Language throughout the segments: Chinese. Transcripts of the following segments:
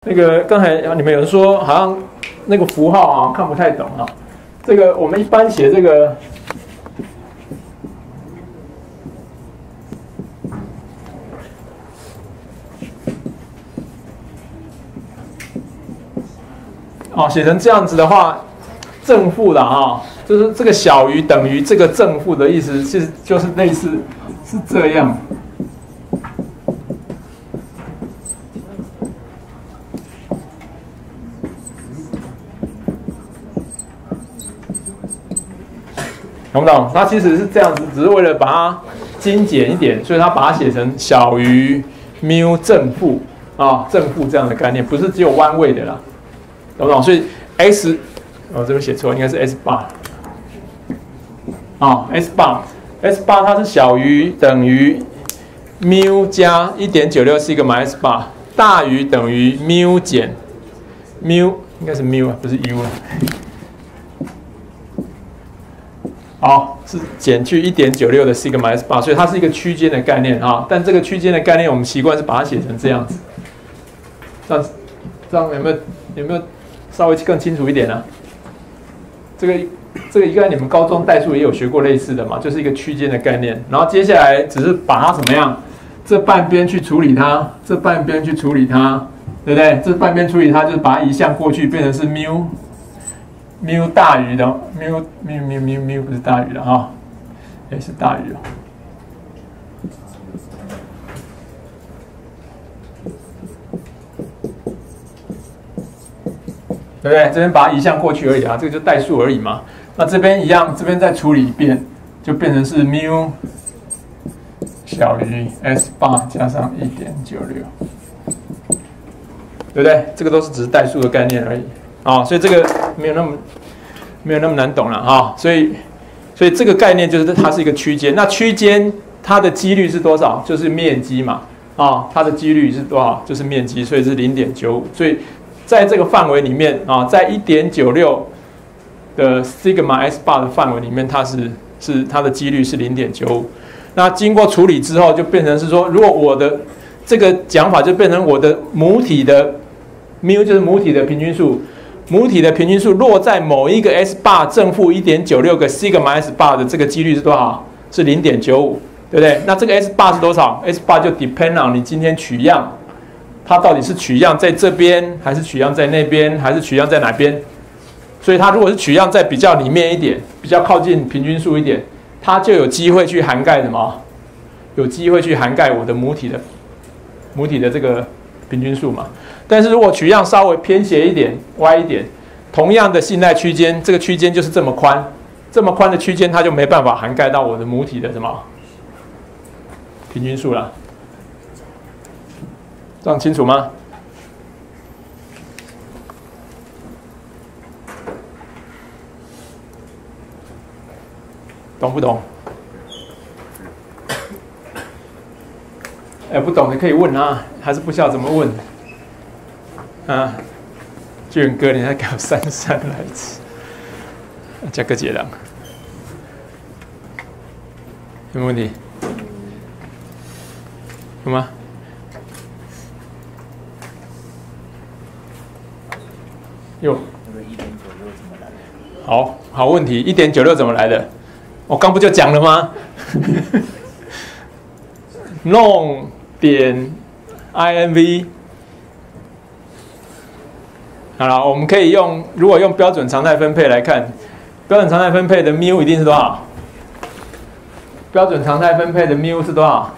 那个刚才你们有人说好像那个符号啊看不太懂啊。这个我们一般写这个写成这样子的话，正负的啊，就是这个小于等于这个正负的意思就是类似是这样。懂不懂？它其实是这样子，只是为了把它精简一点，所以它把它写成小于μ正负正负这样的概念，不是只有弯位的啦，懂不懂？所以 x 这边写错，应该是 s 8S 8它是小于等于μ加 1.96 sigma s 8大于等于μ减μ，应该是μ不是 u 是减去 1.96 的 sigma s 8，所以它是一个区间的概念啊。但这个区间的概念，我们习惯是把它写成这样子。这样有没有稍微更清楚一点呢？这个应该你们高中代数也有学过类似的嘛，就是一个区间的概念。然后接下来只是把它怎么样，这半边去处理它，这半边去处理它，对不对？这半边处理它，就是把它移项过去，变成是μ大于的μ不是大于的是大于的。对不对？这边把它移项过去而已啊，这个就代数而已嘛。那这边一样，这边再处理一遍，就变成是μ小于 s 8加上 1.96， 对不对？这个都是只是代数的概念而已所以这个没有那么难懂了所以这个概念就是它是一个区间。那区间它的几率是多少？就是面积嘛它的几率是多少？就是面积，所以是 0.95。所以在这个范围里面在 1.96 的 sigma s 8的范围里面，它的几率是 0.95。那经过处理之后，就变成是说，如果我的这个讲法就变成我的母体的μ就是母体的平均数，母体的平均数落在某一个 s 8正负 1.96 个 sigma s 8的这个几率是多少？是 0.95， 对不对？那这个 s 8是多少 ？s 8就 depend on 你今天取样。它到底是取样在这边，还是取样在那边，还是取样在哪边？所以它如果是取样在比较里面一点，比较靠近平均数一点，它就有机会去涵盖什么？有机会去涵盖我的母体的这个平均数嘛。但是如果取样稍微偏斜一点、歪一点，同样的信赖区间，这个区间就是这么宽，这么宽的区间，它就没办法涵盖到我的母体的什么平均数了。这样清楚吗？懂不懂？不懂的可以问还是不晓得怎么问俊哥，你还搞姗姗来迟，加个解了，有没有问题？有吗？有。好问题，1.96怎么来的？我刚不就讲了吗？弄点 inv， 好了，我们可以用，如果用标准常态分配来看，标准常态分配的μ一定是多少？标准常态分配的μ是多少？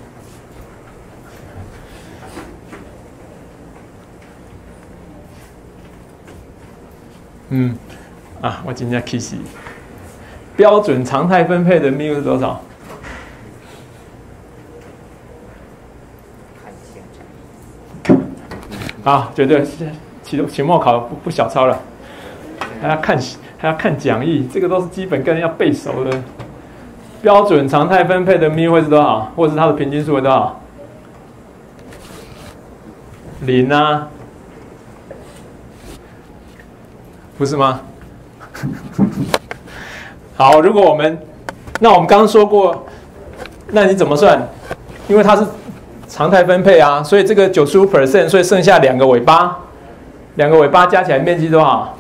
我今天 kiss。标准常态分配的μ是多少？绝对期末考不小抄了，还要看讲义，这个都是基本概念要背熟的。标准常态分配的μ会是多少？或者是它的平均数会多少？0不是吗？好，如果我们刚刚说过，那你怎么算？因为它是常态分配啊，所以这个95%，所以剩下2个尾巴，2个尾巴加起来面积多少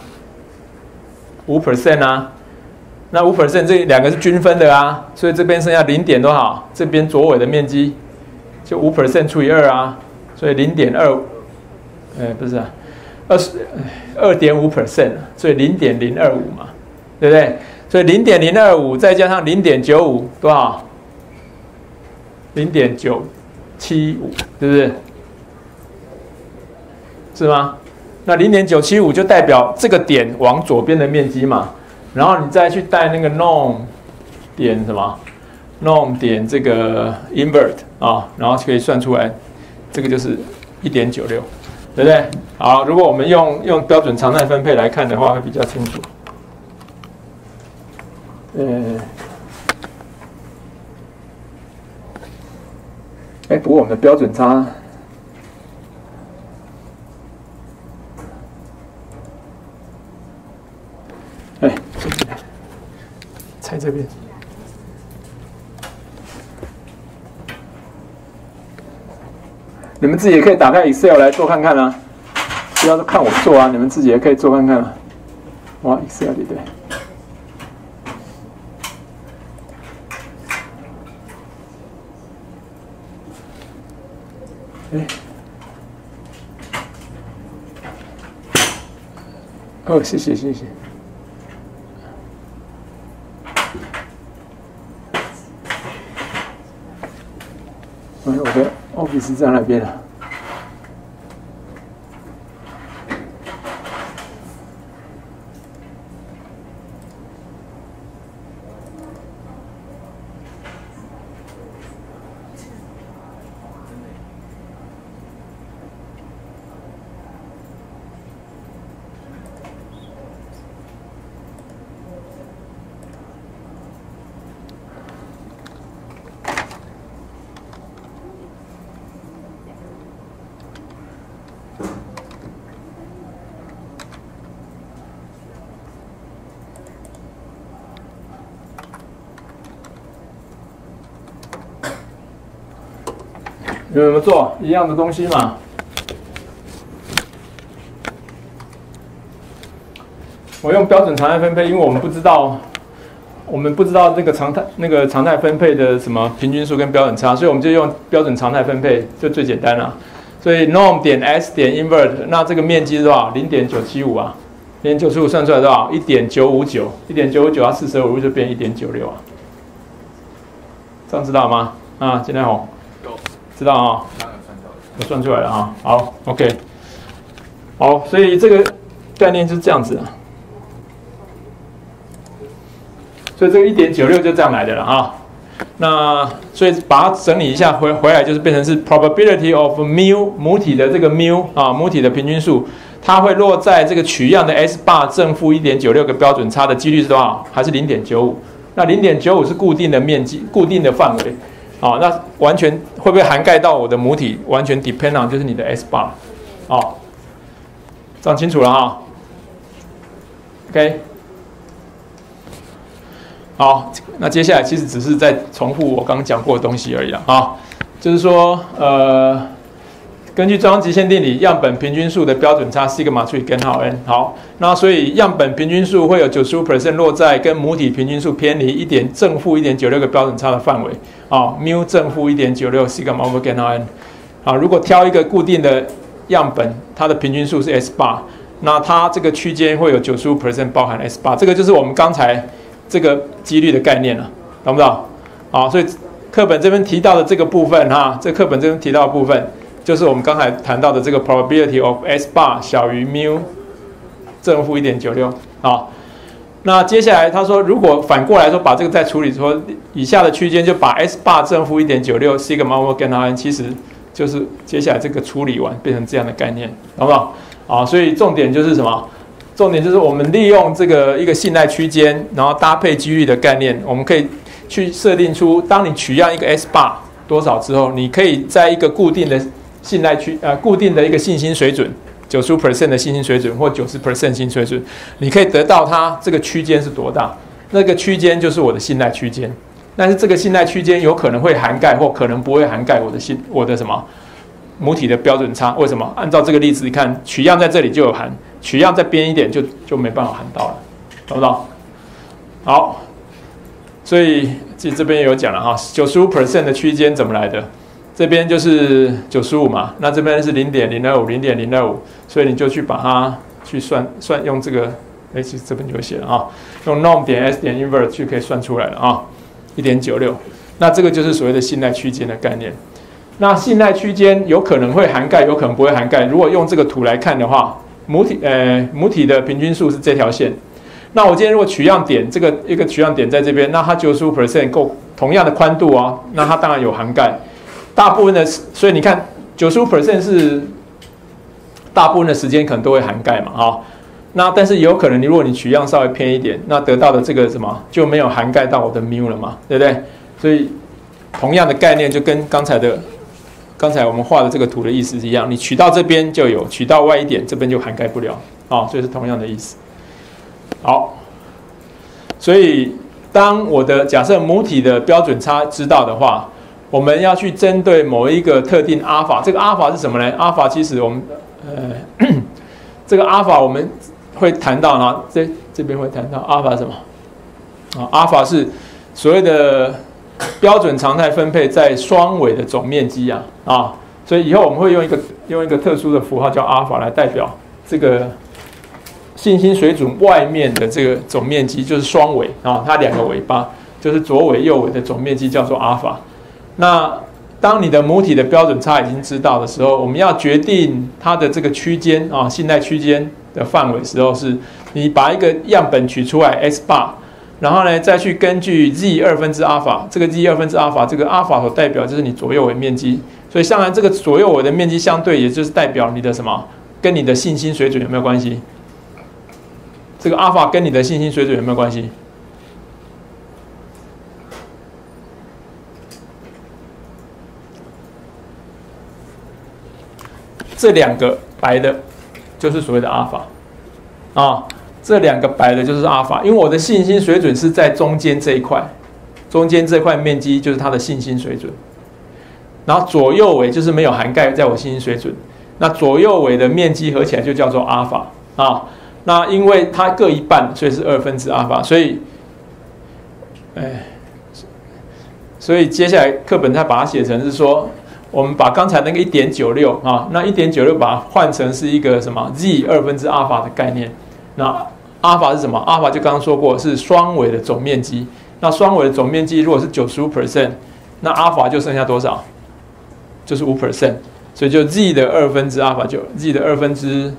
？5% 啊。那5%这2个是均分的啊，所以这边剩下0点多少？这边左尾的面积就5% 除以2啊，所以0.25，不是啊，2.5%，所以0.025嘛，对不对？所以0.025再加上0.95多少？0.975，对不对？是吗？那0.975就代表这个点往左边的面积嘛，然后你再去带那个 norm 点什么 norm 点这个 invert 啊，然后可以算出来，这个就是1.96，对不对？好，如果我们用标准常态分配来看的话，会比较清楚。不过我们的标准差，猜这边，你们自己也可以打开 Excel 来做看看啊，不要看我做啊，你们自己也可以做看看啊。哇 ，Excel 里对。哦，谢谢。我的 Office 在那边啊。有没有做一样的东西嘛？我用标准常态分配，因为我们不知道这个常态分配的什么平均数跟标准差，所以我们就用标准常态分配，就最简单了。所以 norm 点 s 点 invert， 那这个面积是多少？0.975啊，0.975算出来多少？1.959，1.959它45就变1.96啊，这样知道吗？啊，金来红。知道啊，我算出来了啊。好 ，OK， 好，所以这个概念就是这样子啊。所以这个1.96就这样来的了啊。那所以把它整理一下，回来就是变成是 probability of mu 母体的这个 mu 啊，母体的平均数，它会落在这个取样的 S bar 正负1.96个标准差的几率是多少？还是0.95？那0.95是固定的面积、固定的范围。好，那完全会不会涵盖到我的母体？完全 depend on 就是你的 S bar， 好，这样清楚了哈 ？OK， 好，那接下来其实只是在重复我刚刚讲过的东西而已了啊，就是说根据中央极限定理，样本平均数的标准差 sigma 除以根号 n。好，那所以样本平均数会有 95% 落在跟母体平均数偏离正负1.96个标准差的范围。啊 ，mu 正负1.96 sigma over 根号 n。啊，如果挑一个固定的样本，它的平均数是 S bar， 那它这个区间会有 95% 包含 S bar， 这个就是我们刚才这个几率的概念了，懂不懂？好，所以课本这边提到的这个部分哈，这课本这边提到的部分。就是我们刚才谈到的这个 probability of S bar 小于 mu 正负1.96啊。那接下来他说，如果反过来说把这个再处理说以下的区间，就把 S bar 正负1.96 sigma over 根号 n， 其实就是接下来这个处理完变成这样的概念，懂不懂？啊，所以重点就是什么？重点就是我们利用这个一个信赖区间，然后搭配几率的概念，我们可以去设定出，当你取样一个 S bar 多少之后，你可以在一个固定的信赖固定的一个信心水准，95% 的信心水准或90% 信心水准，你可以得到它这个区间是多大？那个区间就是我的信赖区间。 但是这个信赖区间有可能会涵盖或可能不会涵盖我的什么母体的标准差？为什么？按照这个例子看，取样在这里就有含，取样再边一点就没办法含到了，懂不懂？好，所以这边有讲了哈，95% 的区间怎么来的？这边就是95嘛，那这边是0.025，0.025，所以你就去把它去算用这个，其实这边就有写了啊，用 norm 点 s 点 invert 就可以算出来了啊，1.96。那这个就是所谓的信赖区间的概念。那信赖区间有可能会涵盖，有可能不会涵盖。如果用这个图来看的话，母体的平均数是这条线。那我今天如果取样点这个一个取样点在这边，那它95% 够同样的宽度啊，那它当然有涵盖。大部分的，所以你看95% 是大部分的时间可能都会涵盖嘛，哈。那但是有可能如果你取样稍微偏一点，那得到的这个什么就没有涵盖到我的 mu 了嘛，对不对？所以同样的概念就跟刚才我们画的这个图的意思是一样，你取到这边就有，取到外一点这边就涵盖不了，啊，所以是同样的意思。好，所以当我的假设母体的标准差知道的话，我们要去针对某一个特定阿法，这个阿法是什么呢？阿法其实我们这个阿法我们会谈到呢，这边会谈到阿法什么？啊，阿法是所谓的标准常态分配在双尾的总面积啊，所以以后我们会用一个特殊的符号叫阿法来代表这个信心水准外面的这个总面积，就是双尾啊，它两个尾巴就是左尾右尾的总面积叫做阿法。那当你的母体的标准差已经知道的时候，我们要决定它的这个区间啊，信赖区间的范围的时候，是你把一个样本取出来 x bar， 然后呢再去根据 z 二分之阿法，这个 z 二分之阿法，这个阿法所代表就是你左右尾面积，所以当然这个左右尾的面积相对，也就是代表你的什么，跟你的信心水准有没有关系？这个阿法跟你的信心水准有没有关系？这两个白的，就是所谓的阿法啊，这两个白的就是阿法，因为我的信心水准是在中间这一块，中间这块面积就是它的信心水准，然后左右尾就是没有涵盖在我信心水准，那左右尾的面积合起来就叫做阿法啊。那因为它各一半，所以是二分之阿法，所以接下来课本它把它写成是说，我们把刚才那个 1.96 啊，那 1.96 把它换成是一个什么 z 二分之阿法的概念。那阿法是什么？阿法就刚刚说过是双尾的总面积。那双尾的总面积如果是 95%， 那阿法就剩下多少？就是 5%。所以就 z 的二分之阿法就 z 的二分之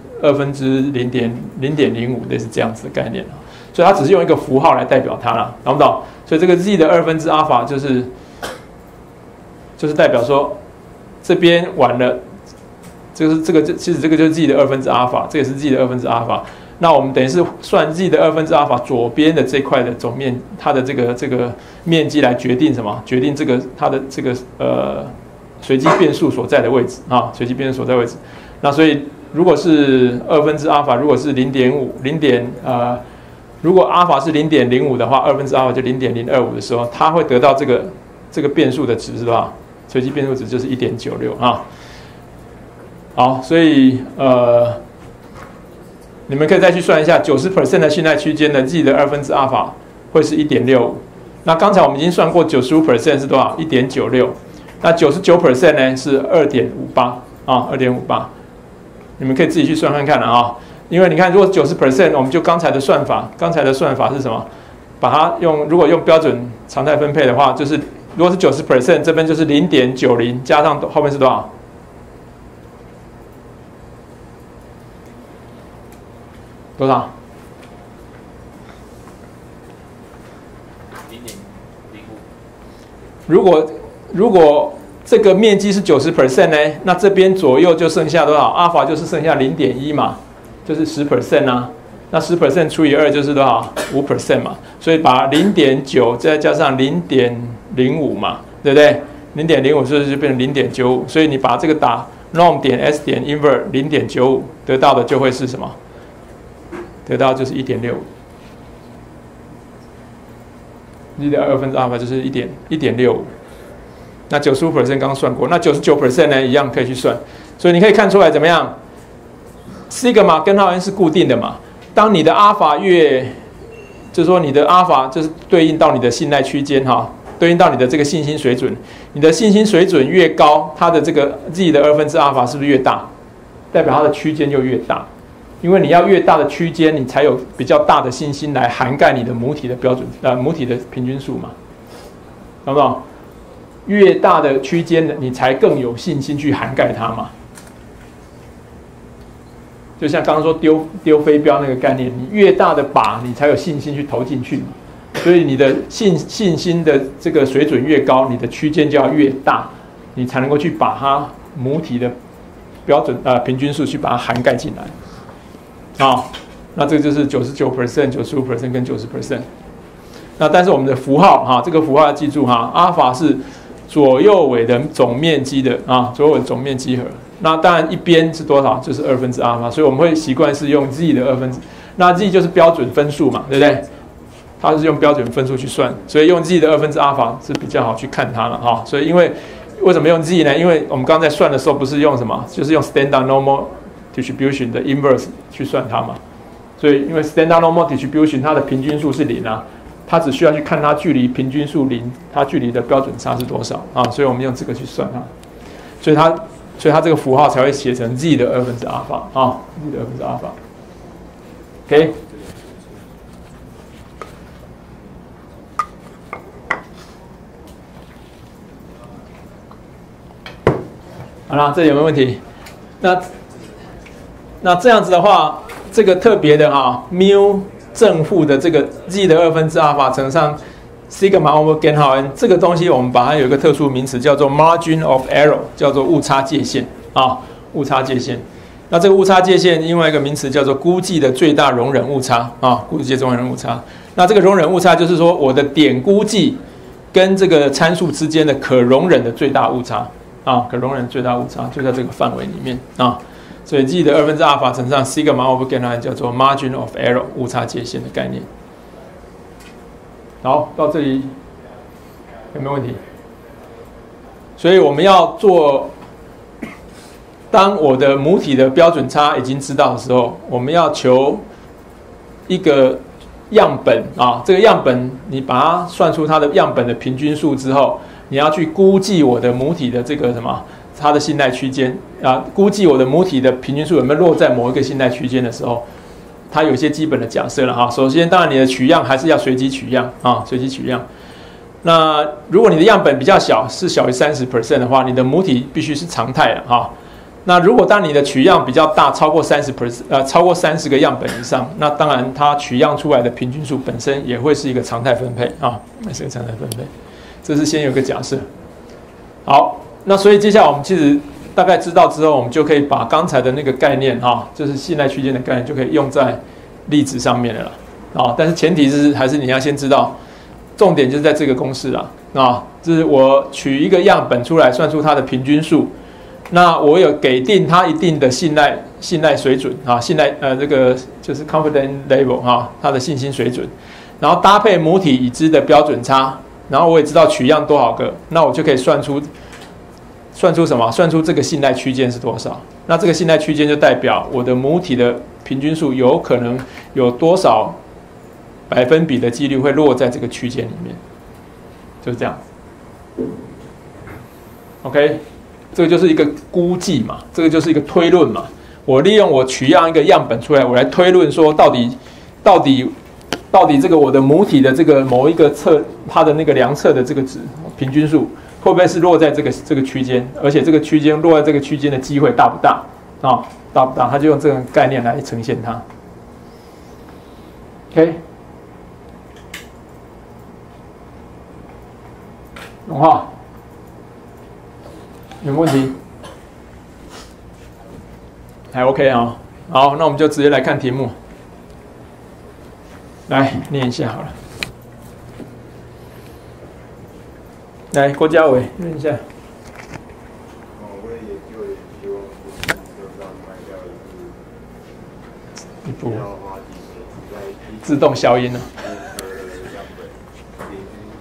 0.05， 类似这样子的概念。所以它只是用一个符号来代表它啦，懂不懂？所以这个 z 的二分之阿法就是代表说这边完了，其实这个就是 z 的二分之阿法，这也是 z 的二分之阿法。那我们等于是算 z 的二分之阿法左边的这块的总面，它的这个面积来决定什么？决定这个它的这个随机变数所在的位置啊，随机变数所在位置。那所以如果是二分之阿法，如果是如果阿法是 0.05 的话，二分之阿法就 0.025 的时候，它会得到这个变数的值是吧？随机变数值就是 1.96 啊。好，所以你们可以再去算一下 90% 的信赖区间的 z 的二分之阿法会是 1.65。那刚才我们已经算过 95% 是多少？ 1.96。那 99% 呢是 2.58 啊 2.58。你们可以自己去算看看了啊。因为你看，如果 90%， 我们就刚才的算法是什么？把它如果用标准常态分配的话，就是如果是 90%， 这边就是 0.90 加上后面是多少？多少？0.05。如果这个面积是 90% 呢，那这边左右就剩下多少？阿法就是剩下 0.1 嘛，就是 10% 啊。那 10% 除以2就是多少？ 5% 嘛。所以把 0.9 再加上 0.05 嘛，对不对？ 0.05 所以就变成 0.95。所以你把这个打 norm 点 s 点 invert 0.95， 得到的就会是什么？得到就是 1.65。 z 的2分之阿尔法就是1.65。那95% 刚刚算过，那99% 呢一样可以去算。所以你可以看出来怎么样？西格玛根号 n 是固定的嘛？当你的阿尔法就是说你的阿尔法就是对应到你的信赖区间哈，对应到你的这个信心水准，你的信心水准越高，它的这个 z 的2分之阿尔法是不是越大？代表它的区间就越大，因为你要越大的区间，你才有比较大的信心来涵盖你的母体的标准母体的平均数嘛，懂不懂？越大的区间，你才更有信心去涵盖它嘛。就像刚刚说丢飞镖那个概念，你越大的靶，你才有信心去投进去嘛。所以你的信心的这个水准越高，你的区间就要越大，你才能够去把它母体的标准平均数去把它涵盖进来。那这个就是99%、95% 跟90%。那但是我们的符号这个符号要记住阿尔法是左右尾的总面积的左右尾总面积和。那当然一边是多少？就是2分之阿尔法，所以我们会习惯是用 z 的2分之，那 z 就是标准分数嘛，对不对？它是用标准分数去算，所以用 z 的2分之阿尔法是比较好去看它了所以为什么用 z 呢？因为我们刚才算的时候不是用什么，就是用 standard normal distribution 的 inverse 去算它嘛。所以因为 standard normal distribution 它的平均数是0它只需要去看它距离平均数0，它距离的标准差是多少所以我们用这个去算它，所以它这个符号才会写成 z 的2分之阿尔法z 的2分之阿尔法。OK。好了，这里有没有问题？那这样子的话，这个特别的mu 正负的这个 z 的2分之阿尔法乘上 sigma over 根号 n 这个东西，我们把它有一个特殊名词叫做 margin of error， 叫做误差界限误差界限。那这个误差界限另外一个名词叫做估计的最大容忍误差估计的最大容忍误差。那这个容忍误差就是说我的点估计跟这个参数之间的可容忍的最大误差可容忍最大误差就在这个范围里面所以 z 的2分之阿尔法乘上 sigma over 根号 n 叫做 margin of error 误差界限的概念。好，到这里有没有问题？所以我们要做，当我的母体的标准差已经知道的时候，我们要求一个样本这个样本你把它算出它的样本的平均数之后，你要去估计我的母体的这个它的信赖区间估计我的母体的平均数有没有落在某一个信赖区间的时候，它有一些基本的假设了首先，当然你的取样还是要随机取样随机取样。那如果你的样本比较小，是小于30% 的话，你的母体必须是常态的那如果当你的取样比较大，超过30%超过30个样本以上，那当然它取样出来的平均数本身也会是一个常态分配也是一个常态分配。这是先有个假设。好，那所以接下来我们其实大概知道之后，我们就可以把刚才的那个概念就是信赖区间的概念，就可以用在例子上面了但是前提是还是你要先知道，重点就是在这个公式就是我取一个样本出来，算出它的平均数。那我有给定它一定的信赖水准信赖这个就是 confidence level 它的信心水准，然后搭配母体已知的标准差，然后我也知道取样多少个，那我就可以算出什么？算出这个信赖区间是多少？那这个信赖区间就代表我的母体的平均数有可能有多少百分比的几率会落在这个区间里面，就是这样。OK。这个就是一个估计嘛，这个就是一个推论嘛。我利用我取样一个样本出来，我来推论说到底这个我的母体的这个某一个它的那个量测的这个值平均数会不会是落在这个区间，而且这个区间落在这个区间的机会大不大大不大？他就用这个概念来呈现它。OK， 融化。有没有问题？还 OK 好，那我们就直接来看题目，来念一下好了。来，郭家伟念一下。不，自动消音了。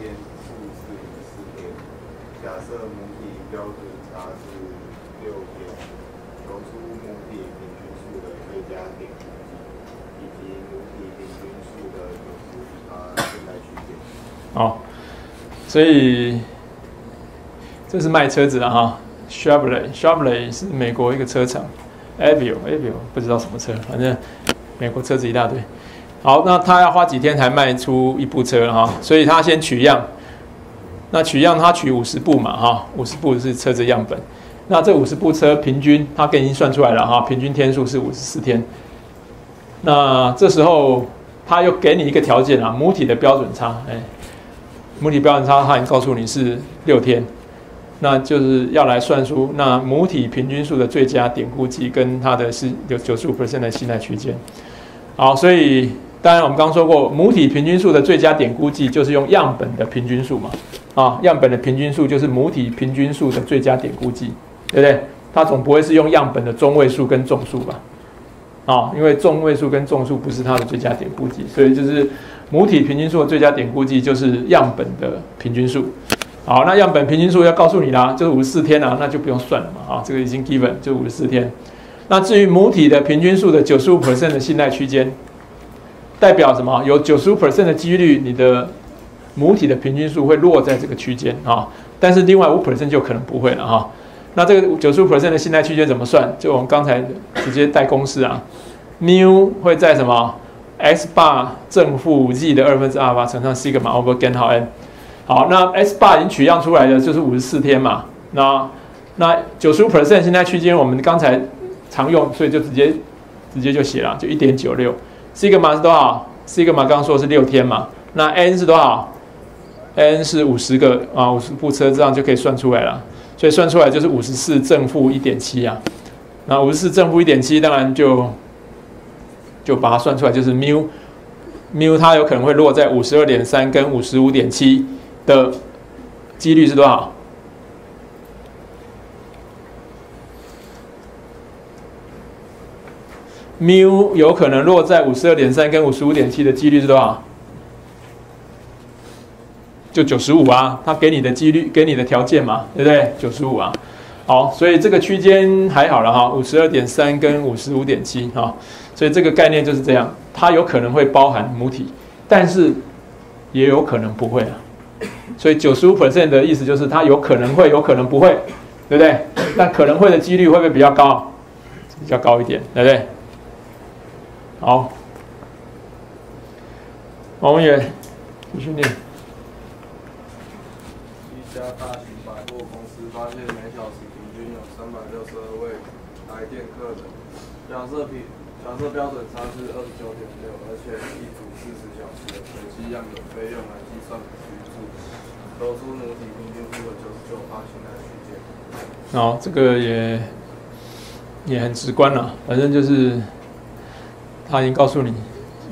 点估计，以及母体平均数的现在区间。 好，所以这是卖车子的哈 ，Chevrolet 是美国一个车厂 ，Aveo 不知道什么车，反正美国车子一大堆。好，那他要花几天才卖出一部车哈？所以他先取样，那取样他取50部嘛哈，50部是车子样本。那这50部车平均，他给你算出来了哈，平均天数是54天。那这时候他又给你一个条件啊，母体的标准差，母体标准差他已经告诉你是6天，那就是要来算出那母体平均数的最佳点估计跟它的是有95% 的信赖区间。好，所以当然我们刚刚说过，母体平均数的最佳点估计就是用样本的平均数嘛，样本的平均数就是母体平均数的最佳点估计。对不对？它总不会是用样本的中位数跟众数吧？因为中位数跟众数不是它的最佳点估计，所以就是母体平均数的最佳点估计就是样本的平均数。好，那样本平均数要告诉你啦，就是54天啊，那就不用算了嘛，这个已经 given 就54天。那至于母体的平均数的95% 的信赖区间，代表什么？有95% 的几率你的母体的平均数会落在这个区间但是另外5% 就可能不会了那这个95% 的信赖区间怎么算？就我们刚才直接带公式啊 ，mu 会在什么 x bar 正负 z 的2/2阿尔法乘上 sigma over gain 号 n。好，那 x bar 已经取样出来的就是54天嘛。那95% 信赖区间我们刚才常用，所以就直接就写了，就 1.96。sigma 是多少 ？sigma 刚刚说是6天嘛。那 n 是多少 ？n 是50个50部车，这样就可以算出来了。所以算出来就是54正负 1.7啊，那54正负 1.7 当然就把它算出来，就是 mu 它有可能会落在 52.3 跟 55.7 的几率是多少？mu 有可能落在 52.3 跟 55.7 的几率是多少？就95啊，他给你的几率，给你的条件嘛，对不对？95啊，好，所以这个区间还好了52.3跟55.7所以这个概念就是这样，它有可能会包含母体，但是也有可能不会啊。所以95% 的意思就是它有可能会，有可能不会，对不对？但可能会的几率会不会比较高？比较高一点，对不对？好，王文远继续念。 家大型百货公司发现每小时平均有362位来电客人，假设标准差是29.6，而且一组40小时的随机样本费用来计算局数，得出母体平均数的99%信赖区间。 好，这个也很直观了，反正就是他已经告诉你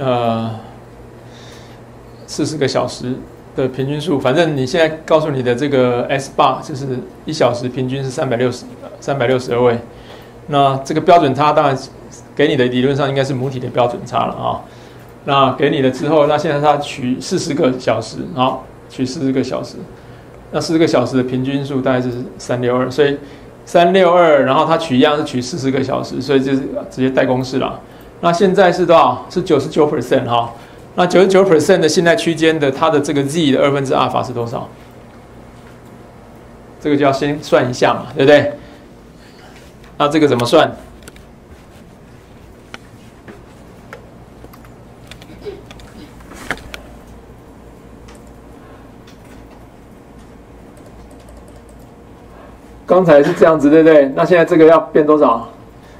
，40个小时的平均数，反正你现在告诉你的这个 S bar 就是1小时平均是362位，那这个标准差当然给你的理论上应该是母体的标准差了那给你了之后，那现在它取40个小时取40个小时，那40个小时的平均数大概就是362，所以362，然后它取样是取40个小时，所以就是直接带公式了。那现在是多少？是99%那99% 的信赖区间的它的这个 z 的2/2阿尔法是多少？这个就要先算一下嘛，对不对？那这个怎么算？刚才是这样子，对不对？那现在这个要变多少？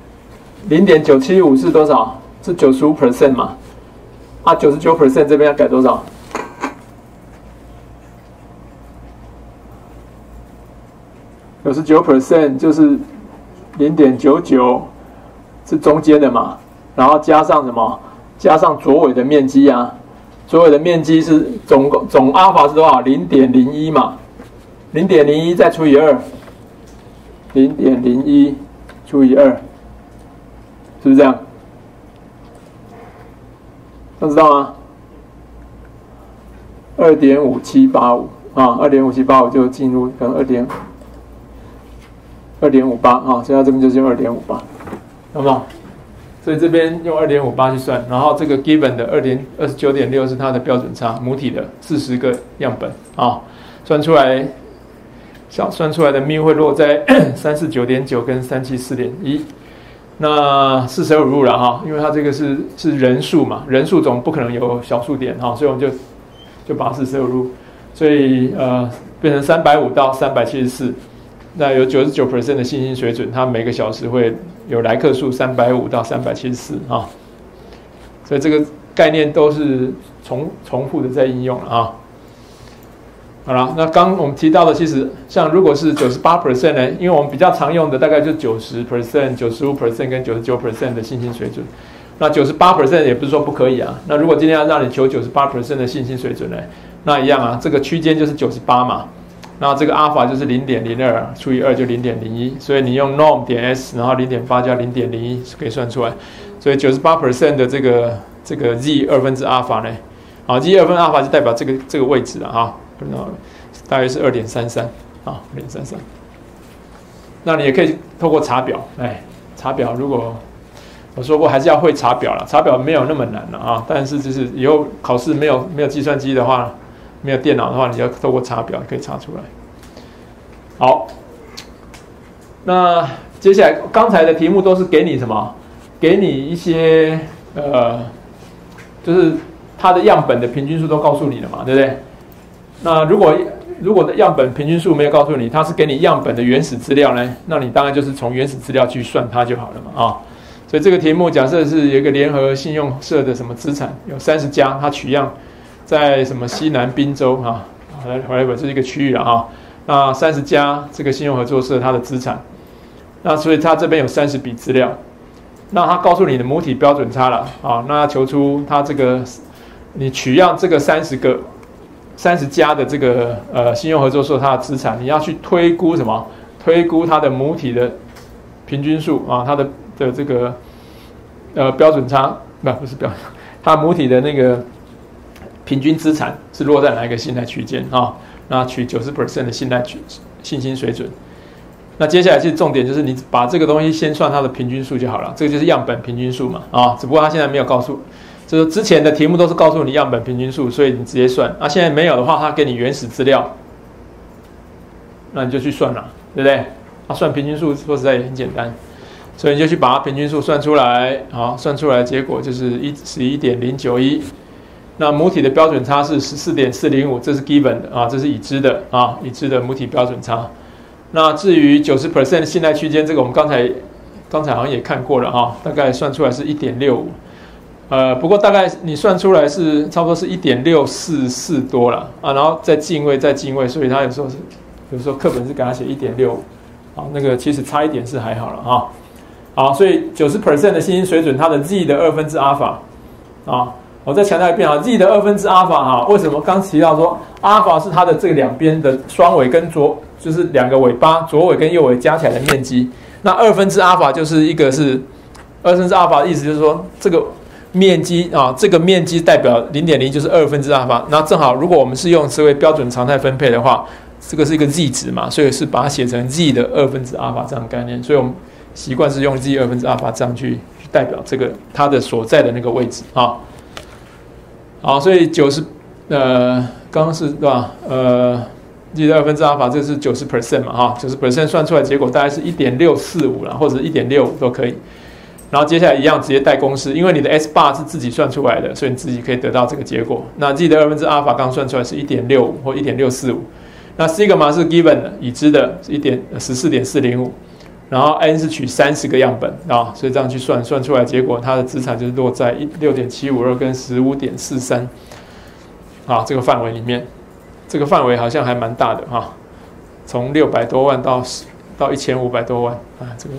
0.975是多少？是95% 嘛？99% 这边要改多少？99% 就是0.99是中间的嘛，然后加上什么？加上左尾的面积啊，左尾的面积是总阿尔法是多少？0.01嘛，0.01再除以2，0.01除以2，是不是这样？大家知道吗？2.5785啊，2.5785就进入跟2.58啊，所以它这边就是用2.58，懂不懂？ 所以这边用 2.58 去算，然后这个 given 的 29.6 是它的标准差，母体的40个样本啊，算出来的 μ 会落在349.9跟374.1。那45入了哈，因为它这个是人数嘛，人数总不可能有小数点哈，所以我们就把45入，所以变成350到374，那有99% 的信心水准，它每个小时会有来客数350到374啊，所以这个概念都是重复的在应用了啊。好了，那刚我们提到的，其实像如果是98% 呢，因为我们比较常用的大概就90%、95% 跟99% 的信心水准。那98% 也不是说不可以啊。那如果今天要让你求98% 的信心水准呢，那一样啊，这个区间就是98嘛。那这个阿法就是 0.02 除以2就 0.01， 所以你用 norm 点 s， 然后 0.8 加 0.01 可以算出来。所以98% 的这个 z 二分之阿法呢，好 z 二分阿法就代表这个位置了哈。大约是 2.33 啊 2.33。那你也可以透过查表，查表如果我说过还是要会查表了，查表没有那么难了啊，但是就是以后考试没有计算机的话，没有电脑的话，你要透过查表可以查出来。好，那接下来刚才的题目都是给你什么？给你一些就是它的样本的平均数都告诉你了嘛，对不对？那如果的样本平均数没有告诉你，它是给你样本的原始资料呢，那你当然就是从原始资料去算它就好了嘛啊。所以这个题目假设是有一个联合信用社的什么资产有30家，它取样在什么西南宾州啊 ，whatever 这是一个区域了啊。那30家这个信用合作社它的资产，那所以它这边有30笔资料，那它告诉你的母体标准差了啊，那求出它这个你取样这个30家的这个信用合作社它的资产，你要去推估什么？推估它的母体的平均数啊，它的这个标准差不是标准，它母体的那个平均资产是落在哪一个信赖区间啊？那取90% 的信心水准。那接下来其实重点就是你把这个东西先算它的平均数就好了，这个就是样本平均数嘛啊，只不过它现在没有告诉。就是之前的题目都是告诉你样本平均数，所以你直接算。那现在没有的话，它给你原始资料，那你就去算了，对不对？算平均数说实在也很简单，所以你就去把它平均数算出来。好，算出来结果就是 11.091。那母体的标准差是 14.405， 这是 given 的啊，这是已知的啊，已知的母体标准差。那至于 90% 信赖区间，这个我们刚才好像也看过了啊，大概算出来是 1.65。不过大概你算出来是差不多是 1.644 多了啊，然后再进位，所以它有时候课本是给它写 1.65， 好，那个其实差一点是还好了啊。好，所以 90% 的信心水准，它的 z 的二分之阿法啊，我再强调一遍啊 ，z 的二分之阿法哈，为什么刚提到说阿法是它的这个两边的双尾跟就是两个尾巴，左尾跟右尾加起来的面积，那二分之阿法就是一个是二分之阿法的意思就是说这个面积啊，这个面积代表 0.0 就是二分之阿法，那正好如果我们是用所谓标准常态分配的话，这个是一个 z 值嘛，所以是把它写成 z 的二分之阿法这样的概念，所以我们习惯是用 z 二分之阿法这样去代表这个它的所在的那个位置啊。好，所以刚刚是对吧？z 的二分之阿法这是 90% 嘛哈，90% 算出来结果大概是 1.645 啦，或者 1.65 都可以。然后接下来一样直接带公式，因为你的 S bar 是自己算出来的，所以你自己可以得到这个结果。那 z 的二分之阿法刚算出来是 1.65 或 1.645， 那 sigma 是 given 的，已知的是 14.405， 然后 n 是取30个样本啊，所以这样去算出来结果，它的资产就是落在 6.752 跟 15.43 啊这个范围里面，这个范围好像还蛮大的哈，从600多万到1500多万啊，这个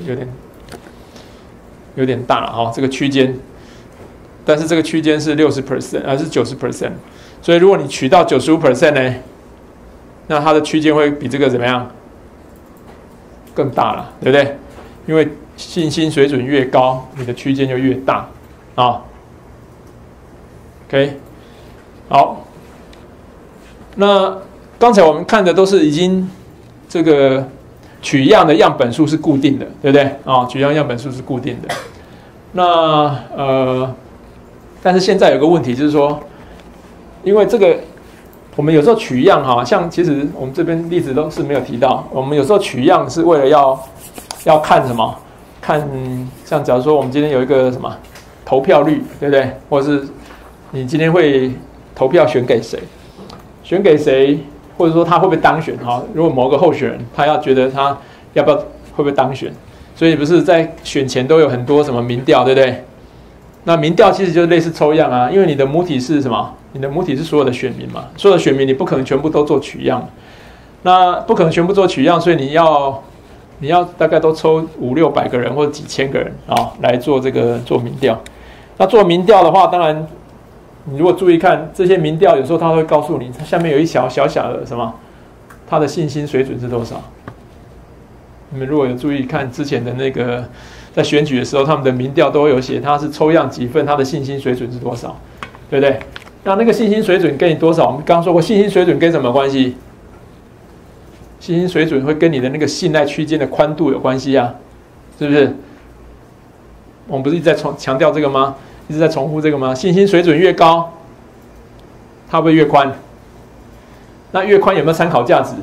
有点大了哈，这个区间，但是这个区间是 60%， 还是 90%， 所以如果你取到 95% 呢，那它的区间会比这个怎么样？更大了，对不对？因为信心水准越高，你的区间就越大啊。OK， 好，那刚才我们看的都是已经这个取样的样本数是固定的，对不对？啊，取样样本数是固定的。 那但是现在有个问题就是说，因为这个我们有时候取样哈，像其实我们这边例子都是没有提到，我们有时候取样是为了要看什么？看像假如说我们今天有一个什么投票率，对不对？或者是你今天会投票选给谁？选给谁？或者说他会不会当选？哈，如果某个候选人他要觉得他要不要会不会当选？所以不是在选前都有很多什么民调，对不对？那民调其实就是类似抽样啊，因为你的母体是什么？你的母体是所有的选民嘛，所有的选民你不可能全部都做取样，那不可能全部做取样，所以你要大概都抽500-600个人或者几千个人啊来做民调。那做民调的话，当然你如果注意看这些民调，有时候他会告诉你，它下面有一小的什么，他的信心水准是多少。你们如果有注意看之前的那个在选举的时候，他们的民调都有写他是抽样几份，他的信心水准是多少，对不对？那个信心水准跟你多少？我们刚刚说过，信心水准跟什么关系？信心水准会跟你的那个信赖区间的宽度有关系啊，是不是？我们不是一直在强调这个吗？一直在重复这个吗？信心水准越高，它会不会越宽？那越宽有没有参考价值？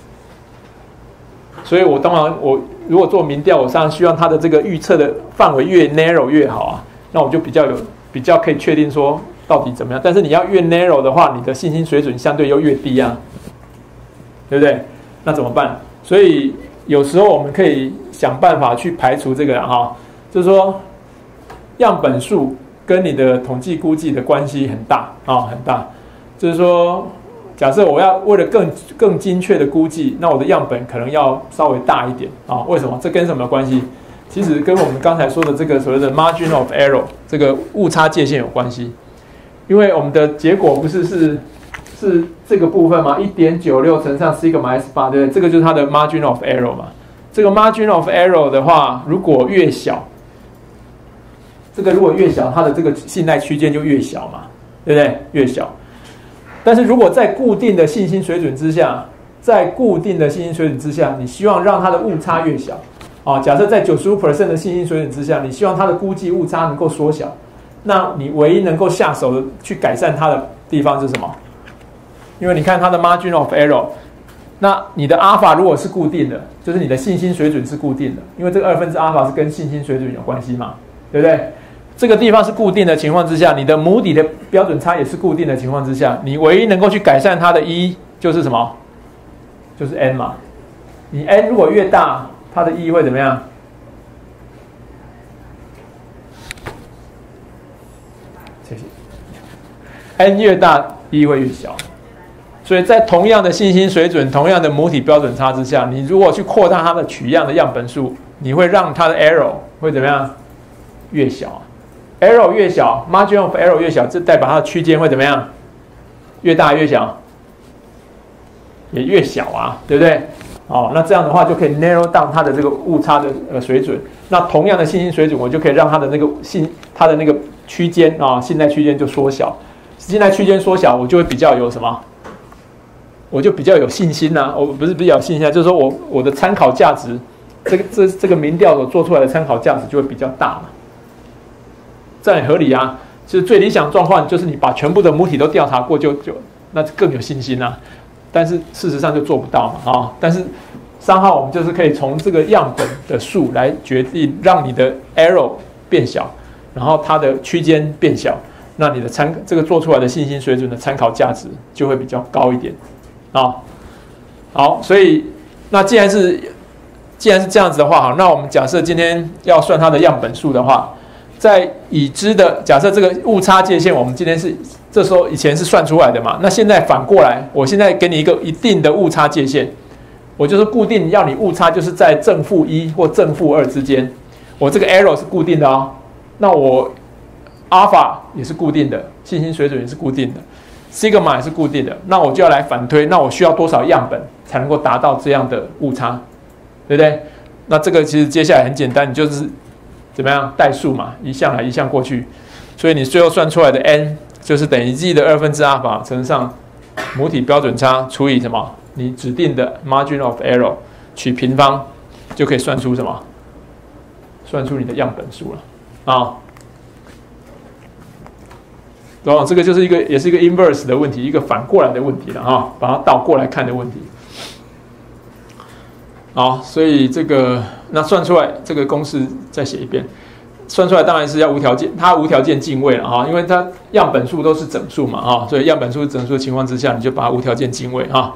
所以当然我如果做民调，我当然希望它的这个预测的范围越 narrow 越好啊，那我就比较可以确定说到底怎么样。但是你要越 narrow 的话，你的信心水准相对又越低啊，对不对？那怎么办？所以有时候我们可以想办法去排除这个哈，就是说样本数跟你的统计估计的关系很大啊，很大。就是说，假设我要为了更精确的估计，那我的样本可能要稍微大一点啊。为什么？这跟什么关系？其实跟我们刚才说的这个所谓的 margin of error 这个误差界限有关系。因为我们的结果不是这个部分嘛，1.96乘上 sigma s8，对不对？这个就是它的 margin of error 嘛。这个 margin of error 的话，如果越小，它的这个信赖区间就越小嘛，对不对？越小。但是如果在固定的信心水准之下，你希望让它的误差越小啊。假设在95% 的信心水准之下，你希望它的估计误差能够缩小，那你唯一能够下手的去改善它的地方是什么？因为你看它的 margin of error， 那你的 alpha 如果是固定的，就是你的信心水准是固定的，因为这个2分之 alpha 是跟信心水准有关系嘛，对不对？这个地方是固定的情况之下，你的母底的标准差也是固定的情况之下，你唯一能够去改善它的就是什么？就是 n 嘛。你 n 如果越大，它的会怎么样？谢谢。n 越大，会越小。所以在同样的信心水准、同样的母体标准差之下，你如果去扩大它的取样的样本数，你会让它的 error 会怎么样？越小。error 越小 ，margin of error 越小，这代表它的区间会怎么样？越大越小，也越小啊，对不对？哦，那这样的话就可以 narrow down 它的这个误差的水准。那同样的信心水准，我就可以让它的那个区间啊，信赖区间就缩小。信赖区间缩小，我就会比较有什么？我就比较有信心啊。我不是比较有信心啊，就是说我的参考价值，这个民调所做出来的参考价值就会比较大嘛。这样也合理啊，就是最理想状况就是你把全部的母体都调查过就那更有信心啊，但是事实上就做不到嘛啊。但是3号我们就是可以从这个样本的数来决定让你的 error 变小，然后它的区间变小，那你的这个做出来的信心水准的参考价值就会比较高一点啊。好，所以那既然是这样子的话，好，那我们假设今天要算它的样本数的话。在已知的假设这个误差界限，我们今天这时候以前是算出来的嘛？那现在反过来，我现在给你一个一定的误差界限，我就是固定要你误差就是在正负1或正负2之间，我这个 error 是固定的哦。那我 alpha 也是固定的，信心水准也是固定的 ，sigma 也是固定的。那我就要来反推，那我需要多少样本才能够达到这样的误差，对不对？那这个其实接下来很简单，你就是怎么样代数嘛，一项来一项过去，所以你最后算出来的 n 就是等于 z 的2分之 alpha 乘上母体标准差除以什么？你指定的 margin of error 取平方，就可以算出什么？算出你的样本数了。 啊。这个就是也是一个 inverse 的问题，一个反过来的问题了哈，把它倒过来看的问题。好，所以这个那算出来这个公式再写一遍，算出来当然是要无条件，它无条件进位了哈，因为它样本数都是整数嘛哈，所以样本数是整数的情况之下，你就把它无条件进位哈。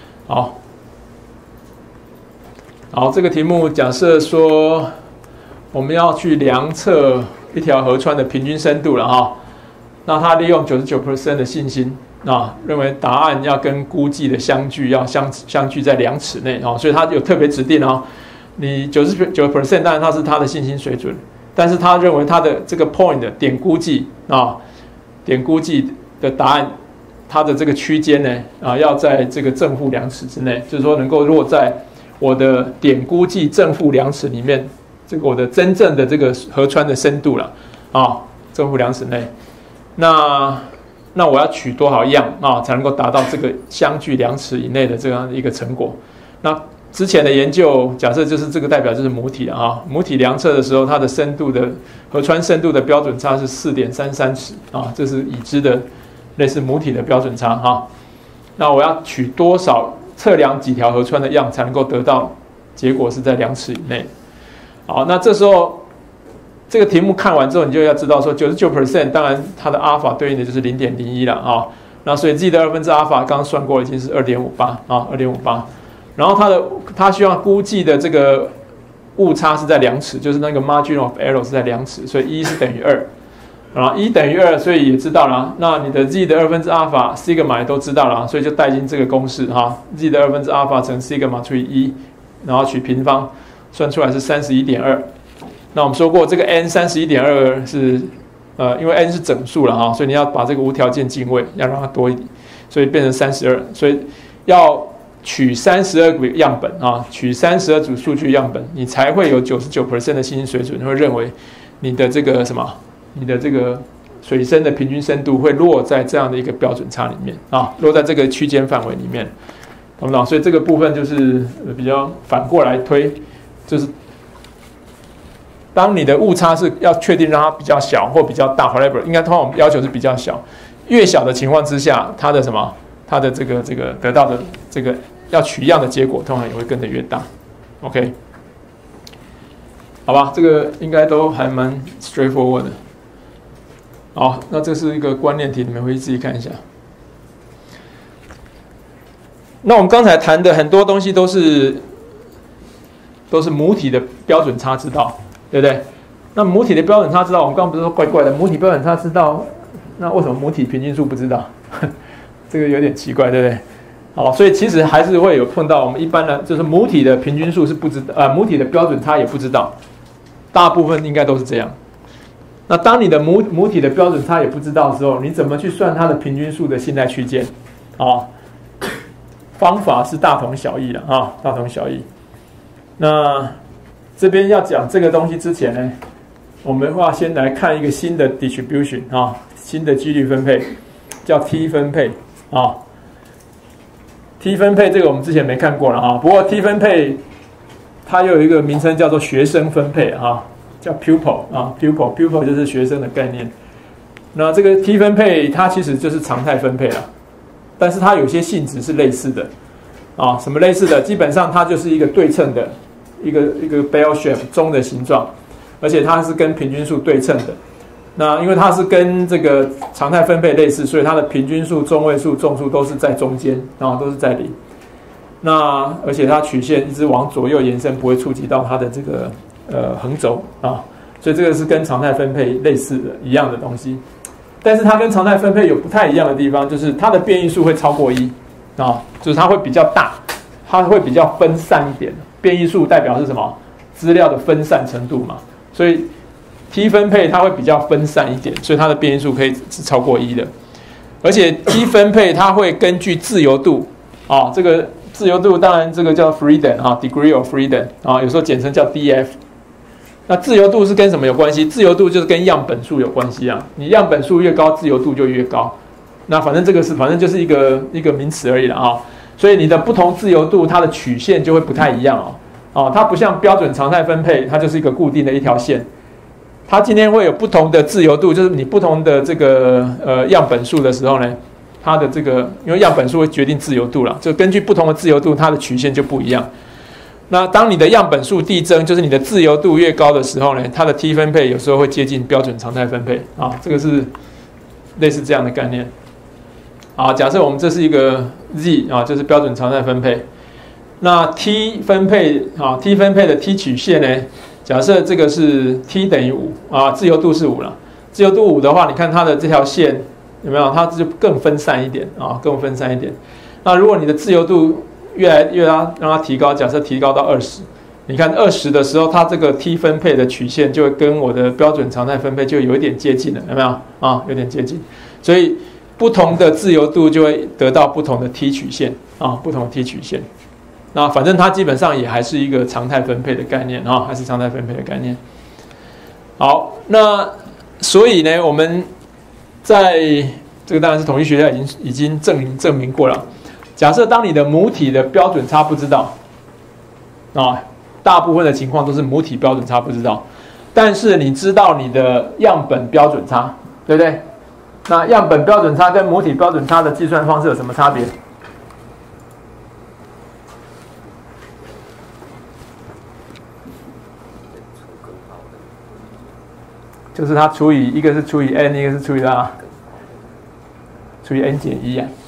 好，这个题目假设说我们要去量测一条河川的平均深度了哈。那他利用 99% 的信心认为答案要跟估计的相距要相距在2尺内所以他有特别指定你 99% 当然它是他的信心水准，但是他认为他的这个 point 点估计点估计的答案，它的这个区间呢要在这个正负2尺之内，就是说能够落在我的点估计正负2尺里面，这个我的真正的这个河川的深度了正负2尺内。那我要取多少样才能够达到这个相距2尺以内的这样一个成果？那之前的研究假设就是这个代表就是母体了母体量测的时候，它的深度的河川深度的标准差是 4.33 尺这是已知的类似母体的标准差那我要取多少测量几条河川的样才能够得到结果是在2尺以内？好，那这时候。这个题目看完之后，你就要知道说 99% 当然它的阿尔法对应的就是 0.01 了那所以 z 的2分之阿尔法刚刚算过已经是 2.58 2.58， 然后它需要估计的这个误差是在2尺，就是那个 margin of error 是在2尺，所以 E 是等于2，然后 E 等于2，所以也知道了。那你的 z 的2分之阿尔法 sigma 也都知道了，所以就带进这个公式z 的2分之阿尔法乘 sigma 除以 E， 然后取平方，算出来是 31.2。那我们说过，这个 n 31.2是因为 n 是整数了所以你要把这个无条件进位，要让它多一点，所以变成32，所以要取32个样本取32组数据样本，你才会有 99% 的信心水准，会认为你的这个你的这个水深的平均深度会落在这样的一个标准差里面落在这个区间范围里面，懂不懂？所以这个部分就是比较反过来推，就是。当你的误差是要确定让它比较小或比较大 ，whatever， 应该通常我们要求是比较小，越小的情况之下，它的它的这个得到的这个要取样的结果，通常也会跟着越大。OK， 好吧，这个应该都还蛮 straightforward 的。好，那这是一个观念题，你们回去自己看一下。那我们刚才谈的很多东西都是母体的标准差知道。对不对？那母体的标准差知道，我们刚刚不是说怪怪的？母体标准差知道，那为什么母体平均数不知道？这个有点奇怪，对不对？好，所以其实还是会有碰到我们一般的，就是母体的平均数是不知道，母体的标准差也不知道，大部分应该都是这样。那当你的母体的标准差也不知道的时候，你怎么去算它的平均数的信赖区间？方法是大同小异的大同小异。那这边要讲这个东西之前呢，我们要先来看一个新的 distribution 新的几率分配，叫 T 分配T 分配这个我们之前没看过了不过 T 分配它又有一个名称叫做学生分配叫 pupil 就是学生的概念。那这个 T 分配它其实就是常态分配了，但是它有些性质是类似的什么类似的？基本上它就是一个对称的。一个 bell shape 钟的形状，而且它是跟平均数对称的。那因为它是跟这个常态分配类似，所以它的平均数、中位数、众数都是在中间都是在零。那而且它曲线一直往左右延伸，不会触及到它的这个横轴所以这个是跟常态分配类似的一样的东西。但是它跟常态分配有不太一样的地方，就是它的变异数会超过1就是它会比较大，它会比较分散一点。变异数代表是什么？资料的分散程度嘛，所以 T 分配它会比较分散一点，所以它的变异数可以是超过1的。而且 T 分配它会根据自由度这个自由度当然这个叫 freedom degree of freedom 有时候简称叫 DF。那自由度是跟什么有关系？自由度就是跟样本数有关系你样本数越高，自由度就越高。那反正就是一个名词而已了所以你的不同自由度，它的曲线就会不太一样它不像标准常态分配，它就是一个固定的一条线。 它今天会有不同的自由度，就是你不同的这个样本数的时候呢，它的这个因为样本数会决定自由度啦，就根据不同的自由度，它的曲线就不一样。那当你的样本数递增，就是你的自由度越高的时候呢，它的 t 分配有时候会接近标准常态分配啊，这个是类似这样的概念。好，假设我们这是一个 z 啊，就是标准常态分配。那 t 分配啊 ，t 分配的 t 曲线呢？假设这个是 t 等于5啊，自由度是5了。自由度5的话，你看它的这条线有没有？它就更分散一点啊，更分散一点。那如果你的自由度越来越让它提高，假设提高到20，你看20的时候，它这个 t 分配的曲线就会跟我的标准常态分配就有一点接近了，有没有啊？有点接近，所以不同的自由度就会得到不同的 t 曲线啊，不同的 t 曲线。那反正它基本上也还是一个常态分配的概念啊，还是常态分配的概念。好，那所以呢，我们在这个当然是统计学家已经证明过了。假设当你的母体的标准差不知道啊，大部分的情况都是母体标准差不知道，但是你知道你的样本标准差，对不对？那样本标准差跟母体标准差的计算方式有什么差别？就是它除以一个是除以 n， 一个是除以它除以 n 减1啊，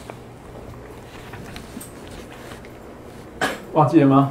忘记了吗？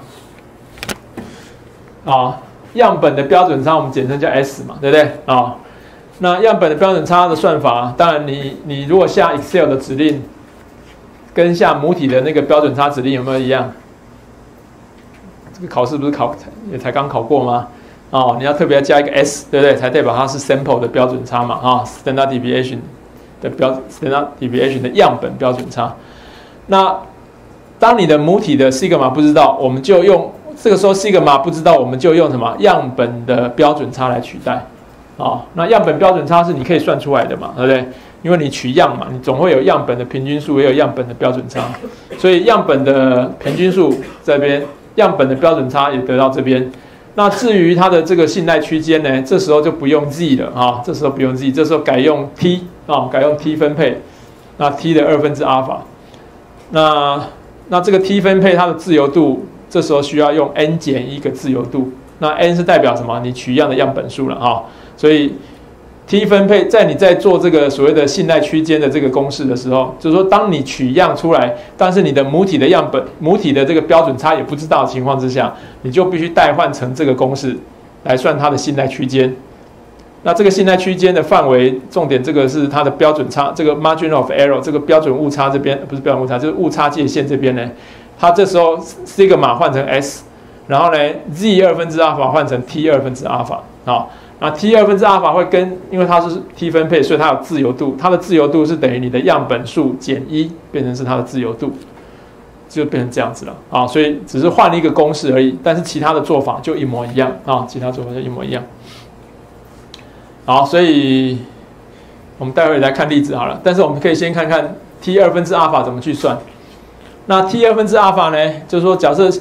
啊，样本的标准差我们简称叫 S 嘛，对不对啊？那样本的标准差的算法，当然你如果下 Excel 的指令，跟下母体的那个标准差指令有没有一样？这个考试不是也才刚考过吗？哦，你要特别加一个 S， 对不对？才代表它是 sample 的标准差嘛，啊 ，standard deviation 的standard deviation 的样本标准差。那当你的母体的 sigma 不知道，我们就用这个时候 sigma 不知道，我们就用什么样本的标准差来取代。啊，那样本标准差是你可以算出来的嘛，对不对？因为你取样嘛，你总会有样本的平均数，也有样本的标准差，所以样本的平均数这边，样本的标准差也得到这边。那至于它的这个信赖区间呢，这时候就不用 z 了啊，这时候不用 z， 这时候改用 t 啊，改用 t 分配，那 t 的2分之阿法，那这个 t 分配它的自由度，这时候需要用 n 减1个自由度，那 n 是代表什么？你取样的样本数了啊，所以 t 分配你在做这个所谓的信赖区间的这个公式的时候，就是说当你取样出来，但是你的母体的样本、母体的这个标准差也不知道的情况之下，你就必须代换成这个公式来算它的信赖区间。那这个信赖区间的范围，重点这个是它的标准差，这个 margin of error 这个标准误差这边不是标准误差，就是误差界限这边呢，它这时候 sigma 换成 s， 然后呢 z 2分之阿法换成 t 2分之阿法啊。那 t 2分之阿法会因为它是 t 分配，所以它有自由度，它的自由度是等于你的样本数减1，变成是它的自由度，就变成这样子了啊。所以只是换了一个公式而已，但是其他的做法就一模一样啊，其他做法就一模一样。好，所以我们待会来看例子好了，但是我们可以先看看 t 2分之阿法怎么去算。那 t 2分之阿法呢，就是说假设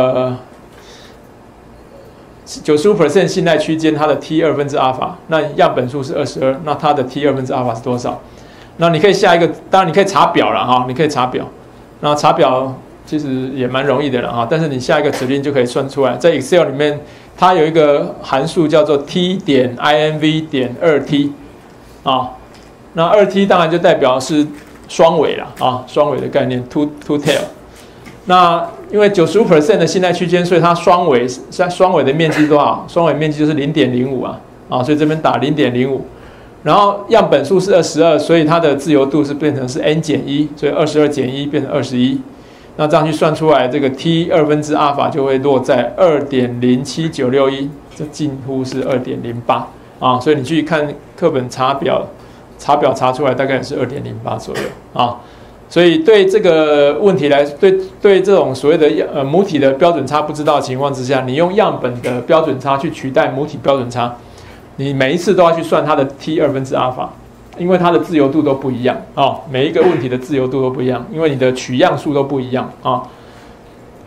95% 信赖区间，它的 t 2分之阿法，那样本数是22，那它的 t 2分之阿法是多少？那你可以下一个，当然你可以查表了哈，你可以查表。那查表其实也蛮容易的了哈，但是你下一个指令就可以算出来。在 Excel 里面，它有一个函数叫做 t 点 inv 点2t 啊，那2t 当然就代表是双尾了啊，双尾的概念 two tail。那因为95% 的信赖区间，所以它双尾的面积多少？双尾面积就是 0.05 啊，所以这边打 0.05， 然后样本数是22，所以它的自由度是变成是 n 减1，所以22减1变成21。那这样去算出来，这个 t 2分之阿法就会落在 2.07961， 这近乎是 2.08 啊，所以你去看课本查表查出来大概是 2.08 左右啊。所以对这个问题来，对这种所谓的母体的标准差不知道的情况之下，你用样本的标准差去取代母体标准差，你每一次都要去算它的 t 2分之阿法，因为它的自由度都不一样啊，每一个问题的自由度都不一样，因为你的取样数都不一样啊。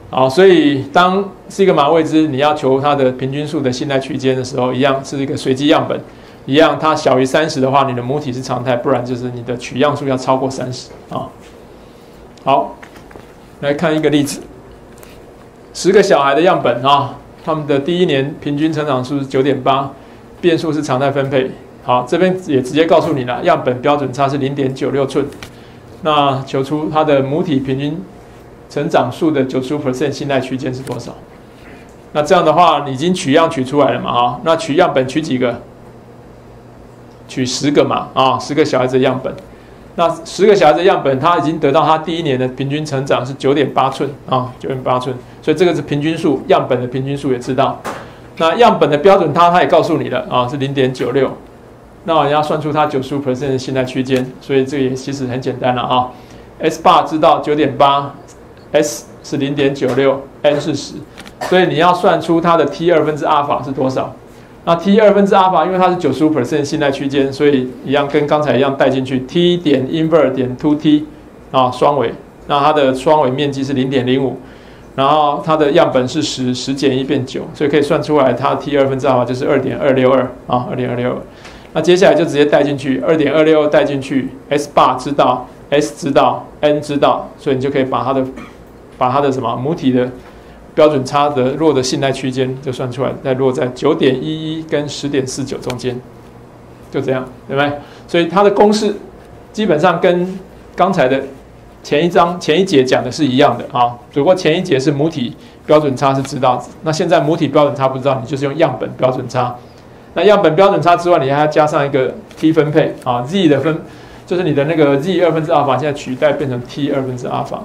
好，所以当西格玛未知，你要求它的平均数的信赖区间的时候，一样是一个随机样本，一样它小于30的话，你的母体是常态，不然就是你的取样数要超过30啊。好，来看一个例子，10个小孩的样本啊，他们的第1年平均成长数是 9.8， 变数是常态分配。好，这边也直接告诉你了，样本标准差是 0.96 寸，那求出它的母体平均成长数的 95% 信赖区间是多少？那这样的话，你已经取样取出来了嘛？哈，那取样本取几个？取10个嘛？啊，10个小孩子的样本。那10个小孩子的样本，他已经得到他第1年的平均成长是 9.8 寸啊，9.8寸。所以这个是平均数，样本的平均数也知道。那样本的标准他也告诉你了啊，是 0.96。那你要算出它 95% 的信赖区间，所以这个也其实很简单了啊。S bar 知道 9.8。S 是 0.96，N 是10，所以你要算出它的 T2 分之阿法是多少？那 T2 分之阿法，因为它是 95% 信赖区间，所以一样跟刚才一样带进去 T 点 invert 点 2T 啊双维，那它的双维面积是 0.05， 然后它的样本是10减1变9，所以可以算出来它的 T2 分之阿法就是 2.262 啊 2.262。那接下来就直接带进去 2.262 带进去 ，S bar 知道 ，S 知道 ，N 知道，所以你就可以把它的什么母体的标准差的落的信赖区间就算出来，再落在 9.11 跟 10.49 中间，就这样，对不对？所以它的公式基本上跟刚才的前一节讲的是一样的啊，只不过前一节是母体标准差是知道，那现在母体标准差不知道，你就是用样本标准差。那样本标准差之外，你还要加上一个 T 分配啊 ，Z 的分就是你的那个 Z2 分之阿法，现在取代变成 T2 分之阿法。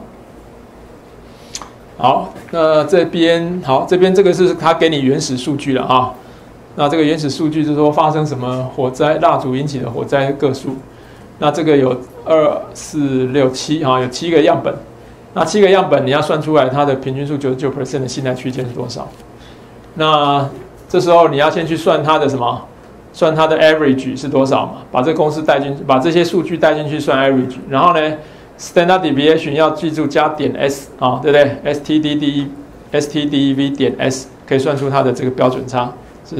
好，那这边这个是他给你原始数据了啊。那这个原始数据就是说发生什么火灾，蜡烛引起的火灾个数。那这个有2、4、6、7啊，有7个样本。那7个样本你要算出来它的平均数 99% 的信赖区间是多少？那这时候你要先去算它的什么？算它的 average 是多少嘛？把这个公式带进去，把这些数据带进去算 average， 然后呢？ Standard deviation 要记住加点 S 啊，对不对 ？STDEV 点 S 可以算出它的这个标准差，是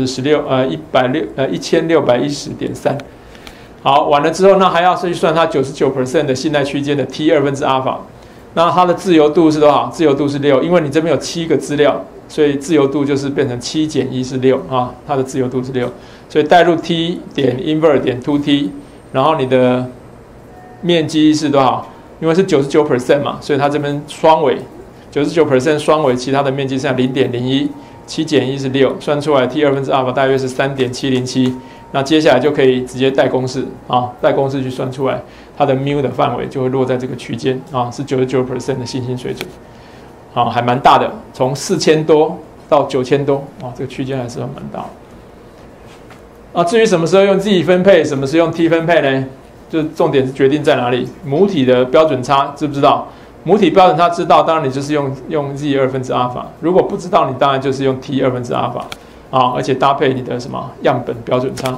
1610.3。好，完了之后，那还要去算它 99% 的信赖区间的 T2 分之阿法。那它的自由度是多少？自由度是6，因为你这边有7个资料，所以自由度就是变成7减1是6啊，它的自由度是6。所以带入 T 点 invert 点 2T， 然后你的面积是多少？因为是 99% 嘛，所以它这边双尾 99% 双尾，其他的面积剩下 0.01， 7减1是6，算出来 T2 分之阿法大约是 3.707。那接下来就可以直接带公式啊，带公式去算出来它的 μ 的范围就会落在这个区间啊，是 99% 的信心水准，啊，还蛮大的，从4000多到9000多啊，这个区间还是蛮大的。啊，至于什么时候用 Z 分配，什么时候用 T 分配呢？就重点是决定在哪里？母体的标准差知不知道？母体标准差知道，当然你就是用 Z2 分之阿法。如果不知道，你当然就是用 T2 分之阿法啊，而且搭配你的什么样本标准差。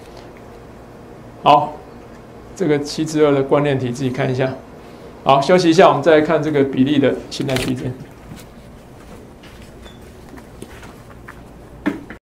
好，这个7/2的观念题自己看一下。好，休息一下，我们再来看这个比例的信赖区间。